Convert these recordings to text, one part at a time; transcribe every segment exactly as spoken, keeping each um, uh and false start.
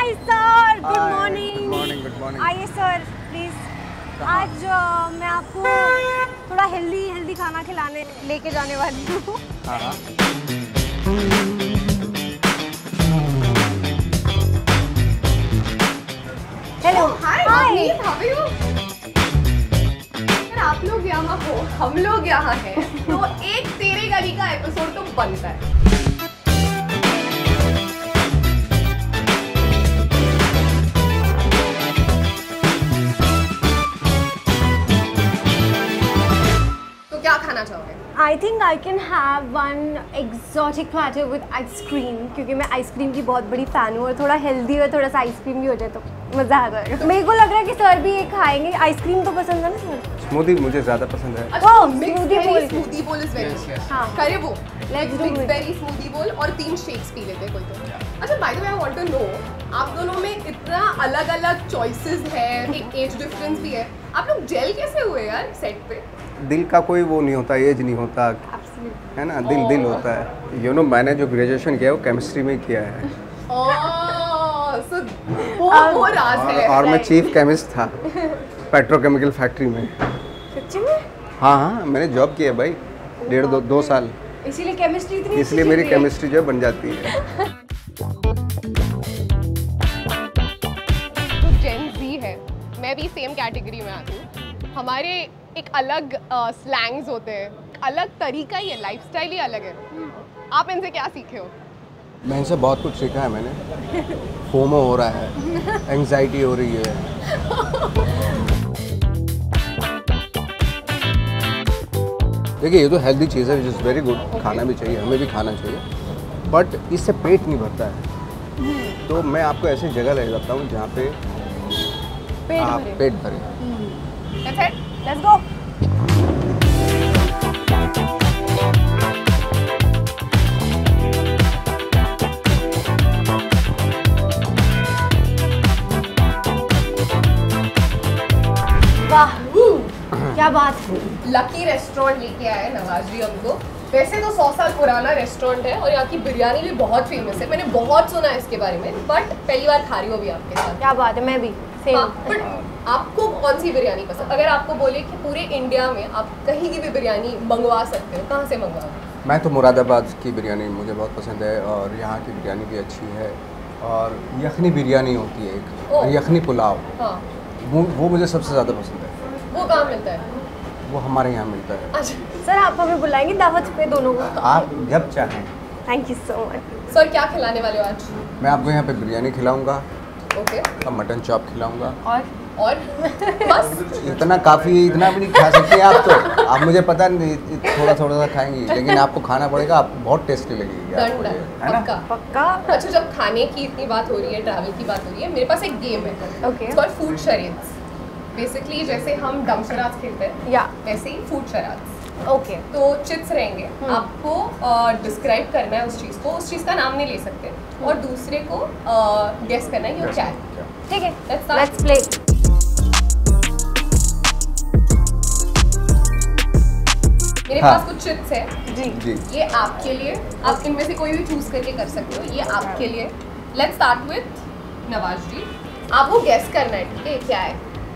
हाय sir, good morning. Good morning, good morning. आइए sir please. आज uh, मैं आपको थोड़ा हेल्दी हेल्दी खाना खिलाने लेके जाने वाली हूँ। हाँ। Hello, hi hi, how are you? आप लोग यहाँ हो, हम लोग यहाँ हैं, तो एक तेरे गली का एपिसोड तो बनता है। तो क्या खाना चाहोगे? I think I can have one exotic platter with ice cream, क्योंकि मैं आइसक्रीम की बहुत बड़ी फ़ैन हूँ और थोड़ा हेल्दी और थोड़ा सा आइसक्रीम भी हो जाए तो मज़ा आ जाएगा। तो मेरे को लग रहा है कि सर भी ये खाएंगे। आइसक्रीम तो पसंद है ना सर? स्मूदी मुझे ज़्यादा पसंद है। अच्छा, Oh, mix smoothie berry bowl. Smoothie bowl is very Yes, yes. हाँ। करे वो Let's do mix it. Berry smoothie bowl और तीन शेक्स पी लेते कोई तो। अच्छा, by the way I want to know, आप दोनों में इतना अलग-अलग चॉइसेस है, एक एज डिफरेंस भी है, आप लोग जेल कैसे हुए यार सेट पे? दिल का कोई वो नहीं होता, एज नहीं होता, है ना, दिल दिल होता है। यू नो मैंने जो ग्रेजुएशन किया है वो केमिस्ट्री में किया है। ओह, सो वो वो राज और, है। और मैं चीफ केमिस्ट था पेट्रोकेमिकल फैक्ट्री में। सच्ची में? हाँ हाँ, मैंने जॉब किया है भाई, डेढ़ दो दो साल। इसीलिए केमिस्ट्री इतनी इसलिए अच्छी मेरी चल रही है। केमिस्ट्री जो है बन जाती है। जो जेन ज़ी है, मैं भी सेम कैटेगरी में आती हूँ। हमारे एक अलग स्लैंग्स होते हैं, अलग तरीका ही है, लाइफस्टाइल ही अलग है। आप इनसे क्या सीखे हो? मैं इनसे बहुत कुछ सीखा है मैंने। फोमो हो रहा है, एंग्जाइटी हो रही है। देखिए ये तो हेल्दी चीज़ है, विच इज़ वेरी गुड, खाना भी चाहिए, हमें भी खाना चाहिए, बट इससे पेट नहीं भरता है। तो मैं आपको ऐसी जगह ले जाता हूँ जहाँ पे पेट आप भरे। पेट भरे। That's it? Let's go. वाह, क्या बात है। लकी रेस्टोरेंट लेके आए नवाज जी हमको। वैसे तो सौ साल पुराना रेस्टोरेंट है और यहाँ की बिरयानी भी बहुत फेमस है, मैंने बहुत सुना है इसके बारे में, बट पहली बार खा रही हूँ अभी आपके साथ। क्या बात है, मैं भी सेम। हाँ, बट आपको कौन सी बिरयानी पसंद? अगर आपको बोले कि पूरे इंडिया में आप कहीं की भी बिरयानी मंगवा सकते हो, कहाँ से मंगवाओगे? मैं तो मुरादाबाद की बिरयानी मुझे बहुत पसंद है और यहाँ की बिरयानी भी अच्छी है। और यखनी बिरयानी होती है एक, ओह। यखनी पुलाव, हाँ, वो वो मुझे सबसे ज़्यादा पसंद है। वो कहाँ मिलता है? वो हमारे यहाँ मिलता है। अच्छा सर आप हमें बुलाएंगे दावत पे दोनों को? आप जब चाहें। Thank you so much. Sir, क्या खिलाने वाले हो आज? मैं आपको यहाँ पे बिरयानी खिलाऊंगा ओके, और मटन चॉप खिलाऊंगा। और और बस इतना काफ़ी, इतना भी नहीं खा सकती आप तो। आप मुझे पता नहीं, थोड़ा थोड़ा सा खाएंगी, लेकिन आपको खाना पड़ेगा, आपको बहुत टेस्टी लगेगी आपको डन ये, डन, है ना? पक्का। पक्का? अच्छा, जब खाने की इतनी बात हो रही है, ट्रैवल की बात हो रही है, मेरे पास एक गेम है। Okay. It's called food charades. Basically जैसे हम डम शराब खेलते हैं, या वैसे ही फूड शराब। ओके। तो चिट्स रहेंगे, आपको डिस्क्राइब करना है उस चीज़ को, उस चीज़ का नाम नहीं ले सकते, और दूसरे को गेस करना है ये क्या है। ठीक है, Let's start. Let's play. मेरे हाँ। पास कुछ चिट्स है जी जी। ये आपके लिए, आप इनमें से कोई भी चूज करके कर सकते हो, ये आपके लिए। Let's start with Nawaz ji. आपको गेस करना है, ठीक है, क्या है,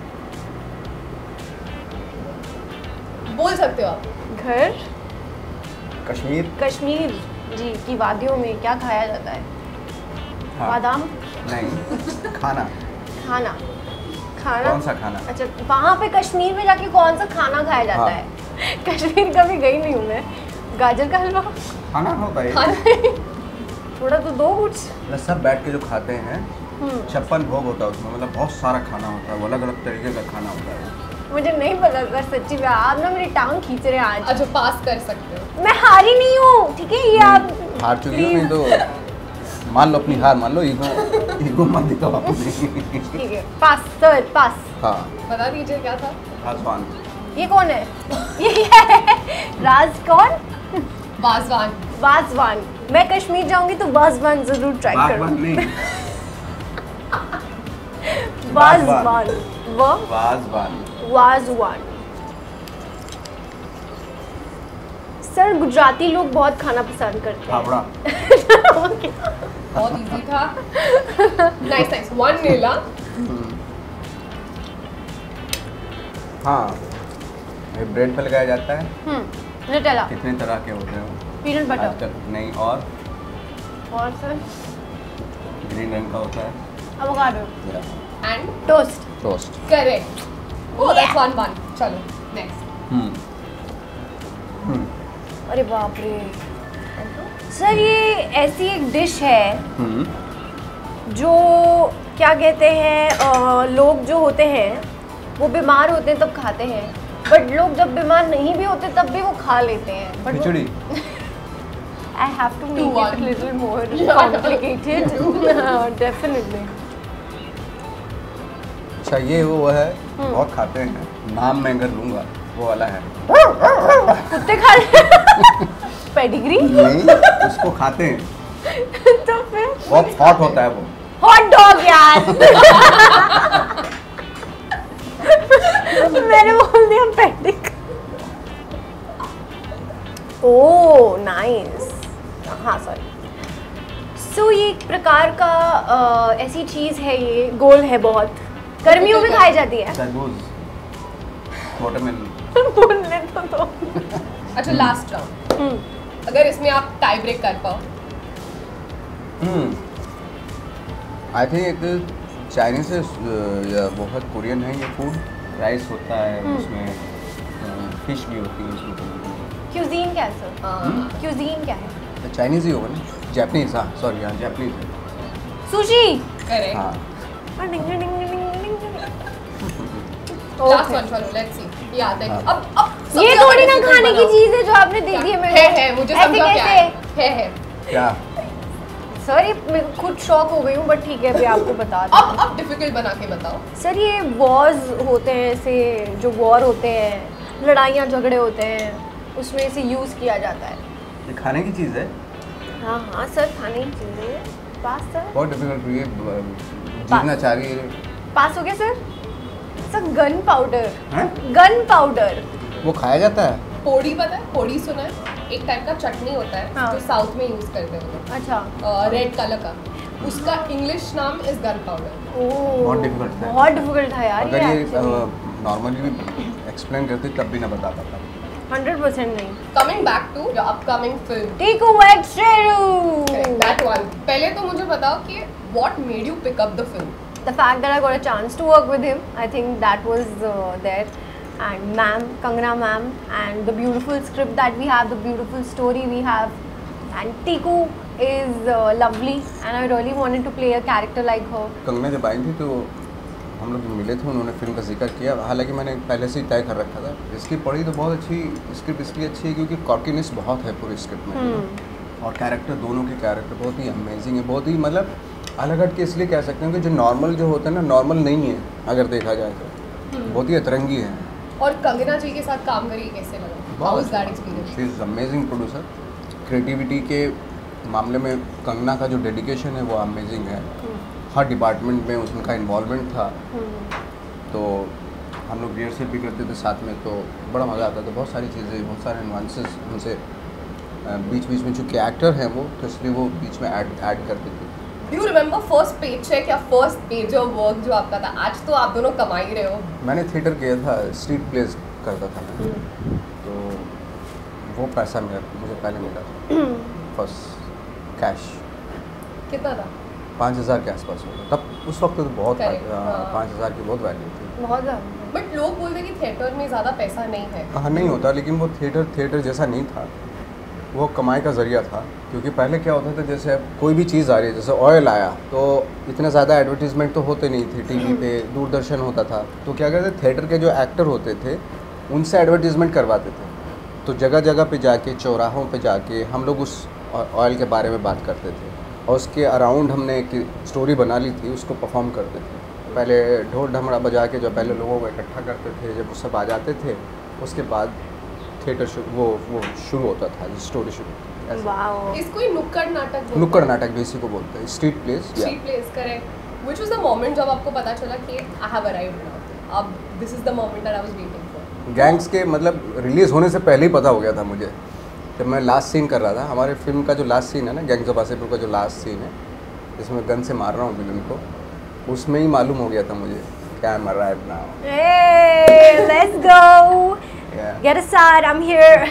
बोल सकते हो आप। घर कश्मीर। कश्मीर जी की वादियों में क्या खाया जाता है? हाँ। बादाम? नहीं, खाना। खाना? खाना कौन सा खाना? अच्छा, वहाँ पे कश्मीर में जाके कौन सा खाना खाया जाता हाँ। है? कश्मीर कभी गई नहीं हूँ मैं। गाजर का हलवा? खाना होता है। खाना थोड़ा तो दो कुछ। मतलब सब बैठ के जो खाते हैं, छप्पन भोग होता है उसमें, मतलब बहुत सारा खाना होता है, वो अलग अलग तरीके का खाना होता है। मुझे नहीं पता सर, सच्ची में आप ना मेरी टांग खींच रहे हैं आज। अच्छा, पास कर सकते हो। मैं हारी नहीं हूँ, ठीक है, ये आप हार चुकी हो, नहीं तो मान लो अपनी हार मान लो, ईगो ईगो मत दिखाओ अपनी। ठीक है, पास सर, पास। हाँ, बता दीजिए क्या था। आसमान। ये कौन है? ये है राज कौन? वाजवान। वाजवान। मैं कश्मीर जाऊंगी तो वाजवान जरूर ट्राई करूंगी। नहीं, वाजवान। वो वाजवान। वाजवान। सर गुजराती लोग बहुत खाना पसंद करते हैं। फाफड़ा। बहुत इजी था। नाइस नाइस, वन नीला। हाँ, ये ब्रेड पे लगाया जाता है। हम्म नटेला, कितने तरह के होते हैं वो? पीनट बटर आजकल नहीं, और और सर ग्रीन रंग का होता है। Avocado and toast. Toast. Correct. Oh that's one one. चलो नेक्स्ट। हम्म हम्म अरे बाप रे सर, ये ऐसी एक डिश है हम्म जो क्या कहते हैं, अ, लोग जो होते हैं वो बीमार होते हैं तब खाते हैं, बट लोग जब बीमार नहीं भी होते तब भी वो खा लेते हैं। But khichdi. I have to make one. It little more complicated. Definitely. अच्छा, ये वो है बहुत खाते हैं, नाम मैं अगर लूँगा वो वाला है। कुत्ते खा ले पेडिग्री नहीं, उसको खाते हैं, तो फिर बहुत हॉट होता है वो। हॉट डॉग यार। मैंने बोल दिया पेडिक। Oh nice. हाँ सॉरी। सो ये एक प्रकार का अ, ऐसी चीज़ है, ये गोल है बहुत, गर्मियों में खाई जाती है। तरबूज, वाटरमेलन। बोलने तो दो। अच्छा लास्ट राउंड, हम्म, अगर इसमें आप टाई ब्रेक कर पाओ। हम्म आई थिंक एक चाइनीज से या बहुत कोरियन है ये फूड। राइस होता है, उसमें फिश भी होती है उसमें। क्यूजीन क्या है सर? हाँ। क्यूजीन क्या है? चाइनीज ही होगा ना, जापानीज। हाँ सॉरी, हाँ जापानीज है। सुशी। करेक्ट। हाँ लास्ट वन, चलो लेट्स सी। ये आता है हाँ। अब अब सबसे ये ज्यादा थोड़ी ना difficult खाने की बनाओ। चीज है जो आपने दे दी है मेरे है को। है मुझे ऐसे समझा क्या कैसे? है है है क्या? सर ये मैं खुद शॉक हो गई हूँ, बट ठीक है अभी आपको बता अब दूँ। अब डिफिकल्ट बना के बताओ। सर ये वॉर्स होते हैं, ऐसे जो वॉर होते हैं, लड़ाइयाँ झगड़े होते हैं, उसमें इसे यूज़ किया जाता है। ये खाने की चीज़ है, हाँ हाँ सर, खाने की चीज़ है। पास सर, बहुत डिफिकल्ट हुई है, जीतना चाह रही है। पास हो गया सर। Sir gun powder. हैं? Gun powder. वो खाया जाता है? पोड़ी पता है? पोड़ी सुना है? एक टाइप का चटनी होता है हाँ। जो साउथ में यूज करते हैं लोग, अच्छा। रेड कलर का। उसका इंग्लिश नाम इज गन पाउडर। ओह बहुत difficult था। बहुत डिफिकल्ट था यार अगर ये ये नॉर्मली भी एक्सप्लेन करती तब भी ना बता पाता। हंड्रेड परसेंट नहीं। Coming back to your upcoming film Tiku एक्सट्रेरू। दैट वन, पहले तो मुझे बताओ कि what made you pick up the film? The fact that I got a chance to work with him, I think that was uh, there. And ma'am, Kangana ma'am, and the beautiful script that we have, the beautiful story we have. And Tiku is uh, lovely, and I really wanted to play a character like her. Kangana जब आई थी तो हम लोग मिले थे, उन्होंने film का जिक्र किया। हालांकि मैंने पहले से ही तय कर रखा था। इसकी पढ़ी तो बहुत अच्छी, स्क्रिप्ट इसलिए अच्छी है क्योंकि कॉर्किनेस बहुत है पूरी स्क्रिप्ट में, और कैरेक्टर, दोनों के कैरेक्टर बहुत ही अमेजिंग है, बहुत ही मतलब अलग हट के इसलिए कह सकते हैं कि जो नॉर्मल जो होता है ना, नॉर्मल नहीं है अगर देखा जाए तो, बहुत ही अतरंगी है। और कंगना जी के साथ काम करके कैसे लगा? How is that experience? She is amazing producer. Creativity के मामले में कंगना का जो डेडिकेशन है वो अमेजिंग है। हर डिपार्टमेंट में उनका इन्वॉल्वमेंट था, तो हम लोग रिहर्सल भी करते थे साथ में, तो बड़ा मज़ा आता था। बहुत सारी चीज़ें, बहुत सारे नुआंसेस उनसे बीच बीच में, चूँकि एक्टर हैं वो, तो इसलिए वो बीच में ऐड ऐड करते थे। You remember first paycheck या फर्स्ट मेजर वर्क जो आपका था? आज तो आप दोनों कमा ही रहे हो। मैंने थिएटर किया था, स्ट्रीट प्लेस करता था मैं, तो वो पैसा मेरा मुझे पहले मिला था फर्स्ट कैश। कितना था? पाँच हज़ार के आसपास होगा तब, उस वक्त तो बहुत Correct, हाँ। पाँच हज़ार की बहुत वैल्यू थी। बहुत ज़्यादा। बट लोग बोलते हैं कि थिएटर में ज़्यादा पैसा नहीं है। हाँ नहीं होता, लेकिन वो थिएटर थिएटर जैसा नहीं था, वो कमाई का ज़रिया था। क्योंकि पहले क्या होता था, जैसे अब कोई भी चीज़ आ रही है, जैसे ऑयल आया तो इतने ज़्यादा एडवर्टीजमेंट तो होते नहीं थे, टीवी पे दूरदर्शन होता था, तो क्या कहते थे, थिएटर के जो एक्टर होते थे उनसे एडवर्टीजमेंट करवाते थे। तो जगह जगह पे जाके, चौराहों पे जाके हम लोग उस ऑयल के बारे में बात करते थे, और उसके अराउंड हमने एक स्टोरी बना ली थी, उसको परफॉर्म करते थे। पहले ढोल ढमड़ा बजा के जो पहले लोगों को इकट्ठा करते थे, जब वो सब आ जाते थे, उसके बाद थिएटर वो वो शुरू होता था, स्टोरी शुरू होती थी ऐसे। वाओ। इसको ही नुक्कड़ नाटक बोलते हैं। नुक्कड़ नाटक भी इसी को बोलते हैं, street plays. Street plays, correct. Which was the moment जब आपको पता चला कि आई हैव अराइव्ड नाउ, अब this is the moment that I was waiting for? Gangs के मतलब रिलीज़ होने से पहले ही पता हो गया था मुझे जब मैं लास्ट सीन कर रहा था, हमारे फिल्म का जो लास्ट सीन है ना, गैंग्स ऑफ वासेपुर का जो लास्ट सीन है, जिसमें गन से मार रहा हूँ विलन को, उसमें ही मालूम हो गया था मुझे क्या मर रहा है इतना। Hey, let's go. Yeah. Get a side, I'm here.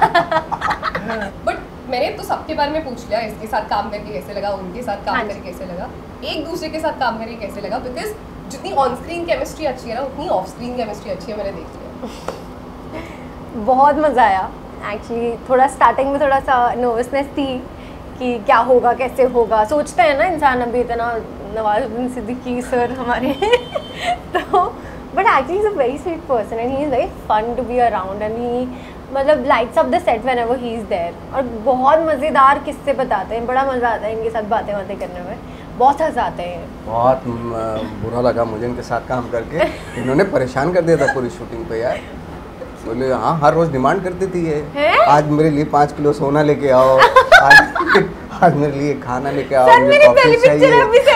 But मैंने तो सबके बारे में पूछ लिया, इसके साथ काम करके कैसे लगा, उनके साथ काम हाँ करके कैसे लगा, एक दूसरे के साथ काम करके कैसे लगा, बिकॉज जितनी ऑन स्क्रीन केमिस्ट्री अच्छी है ना, उतनी ऑफ स्क्रीन केमिस्ट्री अच्छी है, मैंने देख लिया। बहुत मज़ा आया एक्चुअली। थोड़ा स्टार्टिंग में थोड़ा सा नर्वसनेस थी कि क्या होगा, कैसे होगा, सोचते हैं ना इंसान अभी इतना, नवाजुद्दीन सिद्दीकी सर हमारे तो but actually is a very sweet person and he is very fun to be around and he मतलब lights up the set whenever he is there. और बहुत मज़ेदार किस्से बताते हैं, बड़ा मज़ा आता है इनके साथ बातें बातें करने में, बहुत हंसाते हैं। बहुत बुरा लगा मुझे इनके साथ काम करके, इन्होंने परेशान कर दिया था पूरी शूटिंग पे यार। बोले हाँ, हर रोज डिमांड करती थी ये, आज मेरे लिए पाँच किलो सोना लेके आओ, आज आज मेरे लिए खाना लेके आओ, मुझे कॉफी चाहिए।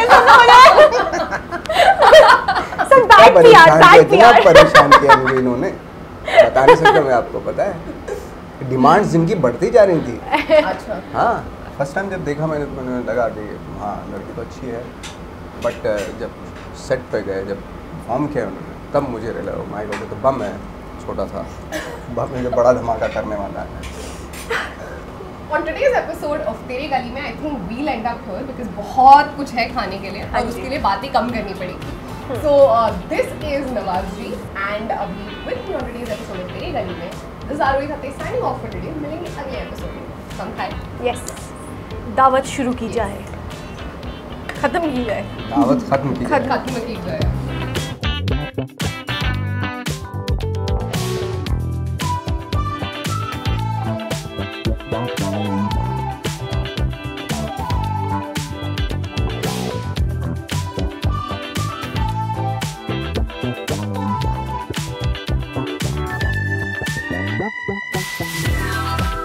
सब बैक पीआर, बैक पीआर। परेशान किया मुझे इन्होंने, बता नहीं सकता मैं आपको, पता है डिमांड्स जिनकी बढ़ती जा रही थी। अच्छा। हाँ, फर्स्ट टाइम जब देखा मैंने तो मैंने लगा कि हाँ लड़की तो अच्छी है, बट जब सेट पे गए, जब परफॉर्म किया उन्होंने, तब मुझे लगा माय गॉड, तो बम है, छोटा था, बम में जो बड़ा धमाका करने वाला है। On today's episode of तेरे गली में, I think we'll end up here because बहुत कुछ है खाने के लिए और उसके लिए बातें कम करनी पड़ेगी। So uh, this is Nawaz ji and अभी with me on today's episode of तेरे गली में, this is Aarohi खत्ते signing off for today। मिलेंगे अगले एपिसोड में, हम खाएं। यस, दावत शुरू की जाए, खत्म की जाए, दावत खत्म की जाए। खत्म की जाए। Bye.